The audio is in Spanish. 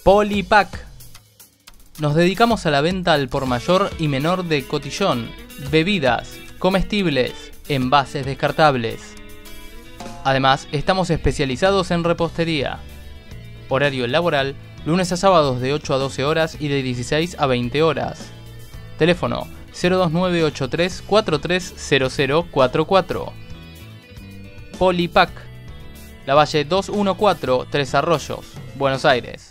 Polipac. Nos dedicamos a la venta al por mayor y menor de cotillón, bebidas, comestibles, envases descartables. Además, estamos especializados en repostería. Horario laboral, lunes a sábados de 8 a 12 horas y de 16 a 20 horas. Teléfono 02983 430044. Polipac. Lavalle 214, Tres Arroyos, Buenos Aires.